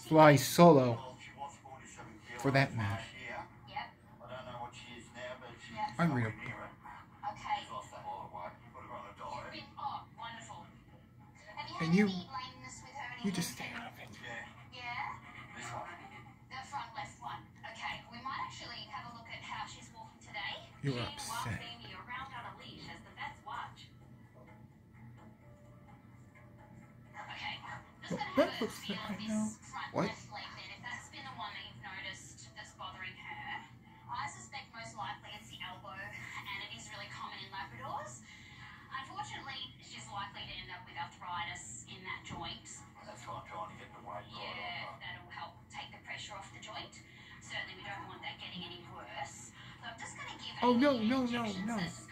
fly solo, for that matter. I read a book. And you just stay out of it. You're upset. Well, that looks like I know. What? Oh, no, no, no, no.